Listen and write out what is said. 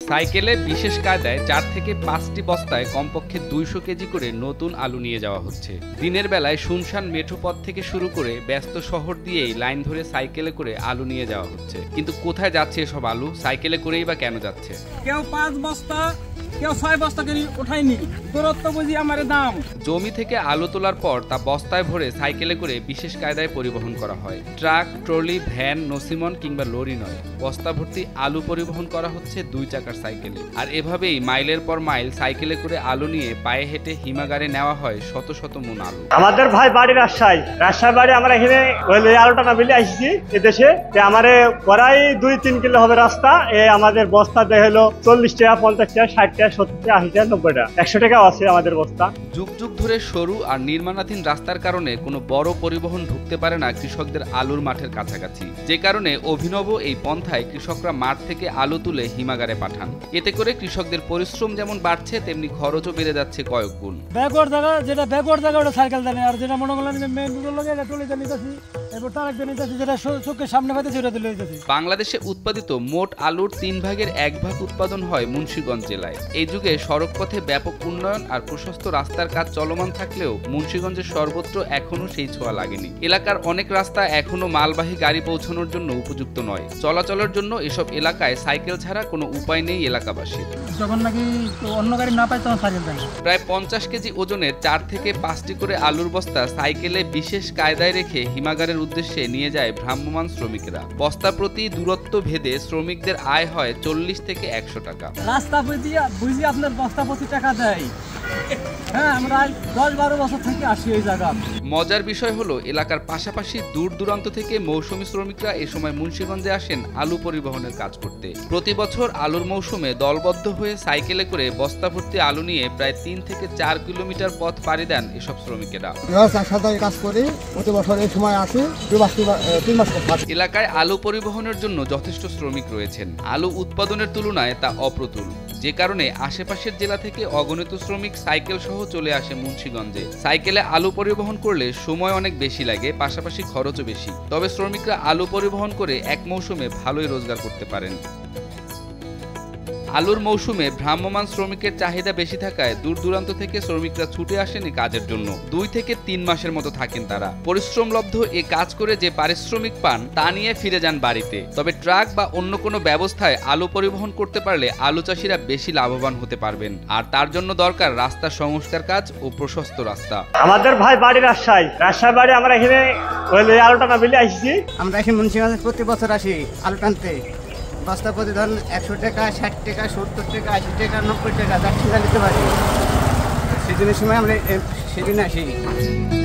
সাইকেলে বিশেষ কায়দায় 4 থেকে 5টি বস্তায় কমপক্ষে 200 কেজি করে নতুন আলু নিয়ে যাওয়া হচ্ছে। দিনের বেলায় শুনশান মেঠোপথ থেকে শুরু করে ব্যস্ত শহর দিয়েই লাইন ধরে সাইকেলে করে আলু নিয়ে যাওয়া হচ্ছে। কিন্তু কোথায় যাচ্ছে এসব আলু, সাইকেলে করেই বা কেন যাচ্ছে? কেউ 5 বস্তা, কেউ 6 বস্তা করে ওঠায়নি, দূরত্ব বুঝি আমার দাম। জমি থেকে আলু তোলার পর তা বস্তায় ভরে সাইকেলে করে বিশেষ কায়দায় পরিবহন করা হয়। ট্রাক, ট্রলি, ভ্যান, নসিমন কিংবা লরি নয়, বস্তা ভর্তি আলু পরিবহন করা হচ্ছে 2 চাকার সাইকেলে। আর এভাবেই মাইলের পর মাইল সাইকেলে করে আলু নিয়ে পায়ে হেঁটে হিমাগারে নেওয়া হয় শত শত মন আলু। আমাদের ভাই বাড়ি রাজশাহী বাড়ি, আমরা এখানে আলুটা না মিলে আসছি এদেশে। আমারে প্রায় 2-3 কিলো হবে রাস্তা। আমাদের বস্তা দেয় হলো 40 টাকা, 50 টাকা, 60 টাকা, 70 টাকা, 80 টাকা, 90 টাকা, 100 টাকা আছে আমাদের বস্তা। যুগ যুগ ধরে সরু আর নির্মাণাধীন রাস্তার কারণে কোনো বড় পরিবহন ঢুকতে পারে না কৃষকদের আলুর মাঠের কাছাকাছি। যে কারণে অভিনব এই পন্থায় কৃষকরা মাঠ থেকে আলু তুলে হিমাগারে পাঠান। এতে করে কৃষকদের পরিশ্রম যেমন বাড়ছে, তেমনি খরচও বেড়ে যাচ্ছে কয়েক গুণ। ব্যাকওয়ার্ড জায়গা, যেটা ব্যাকওয়ার্ড জায়গা ওটা সাইকেল দেয়, আর যেটা মনে করলেন যে মেন রোডের লগে এটা টলিতে নিতেছি, এরপর তার একদিন নিতেছি, যেটা চোখের সামনে পাইতেছি ওটা তুলে নিতেছি। বাংলাদেশে উৎপাদিত মোট আলুর 3 ভাগের 1 ভাগ উৎপাদন হয় মুন্সিগঞ্জ জেলায়। এই যুগে সড়ক পথে ব্যাপক উন্নয়ন আর প্রশস্ত রাস্তার কাজ চলমান থাকলেও মুন্সিগঞ্জের সর্বত্র এখনো সেই ছোঁয়া লাগেনি। এলাকার অনেক রাস্তা এখনো মালবাহী গাড়ি পৌঁছানোর জন্য উপযুক্ত নয়। চলাচলের জন্য এসব এলাকায় সাইকেল ছাড়া কোনো উপায় নেই এলাকাবাসীর। যখন নাকি অন্য গাড়ি না পায় তখন সাইকেল দেয়। প্রায় 50 কেজি ওজনের 4 থেকে 5টি করে আলুর বস্তা সাইকেলে বিশেষ কায়দায় রেখে হিমাগারের উদ্দেশ্যে নিয়ে যায় ভ্রাম্যমাণ শ্রমিকেরা। বস্তা প্রতি দূরত্ব ভেদে শ্রমিকদের আয় হয় 40 থেকে 100 টাকা। রাস্তা বুঝি আপনার বস্তা প্রতি টাকা দেয়। হ্যাঁ, আমরা 10-12 বছর থেকে আসি এই জায়গা। মজার বিষয় হলো, এলাকার পাশাপাশি দূর দূরান্ত থেকে মৌসুমী শ্রমিকরা এ সময় মুন্সিগঞ্জে আসেন আলু পরিবহনের কাজ করতে। প্রতি বছর আলুর মৌসুমে দলবদ্ধ হয়ে সাইকেলে করে বস্তা ভর্তি আলু নিয়ে প্রায় 3 থেকে 4 কিলোমিটার পথ পাড়ি দেন এসব শ্রমিকেরা। কাজ করি, প্রতি বছর এই সময় আসি, 3 মাস। এলাকায় আলু পরিবহনের জন্য যথেষ্ট শ্রমিক রয়েছেন। আলু উৎপাদনের তুলনায় তা অপ্রতুল, যে কারণে আশেপাশের জেলা থেকে অগণিত শ্রমিক সাইকেল সহ চলে আসে মুন্সিগঞ্জে। সাইকেলে আলু পরিবহন করলে সময় অনেক বেশি লাগে, পাশাপাশি খরচও বেশি। তবে শ্রমিকরা আলু পরিবহন করে এক মৌসুমে ভালোই রোজগার করতে পারেন। আলুর মৌসুমে ভ্রাম্যমাণ শ্রমিকের চাহিদা বেশি থাকায় দূর দূরান্ত থেকে শ্রমিকরা ছুটে আসেন এই কাজের জন্য। 2 থেকে 3 মাসের মতো থাকেন তারা। পরিশ্রমলব্ধ এ কাজ করে যে পারিশ্রমিক পান তা নিয়ে ফিরে যান বাড়িতে। তবে ট্রাক বা অন্য কোনো ব্যবস্থায় আলু পরিবহন করতে পারলে আলু চাষিরা বেশি লাভবান হতে পারবেন। আর তার জন্য দরকার রাস্তা সংস্কার কাজ ও প্রশস্ত রাস্তা। আমাদের ভাই বাড়ি রাজশাহী বাড়ি, আমরা এখানে আলুটা না মিলে আসছি। আমরা এখানে মুন্সিগঞ্জে প্রতি বছর আসি আলু টানতে। বস্তা প্রতি ধরুন 100 টাকা, 60 টাকা, 70 টাকা, 80 টাকা, 90 টাকা, 4 টাকা নিতে পারি। সেদিনের সময় আমরা সেদিন আসি।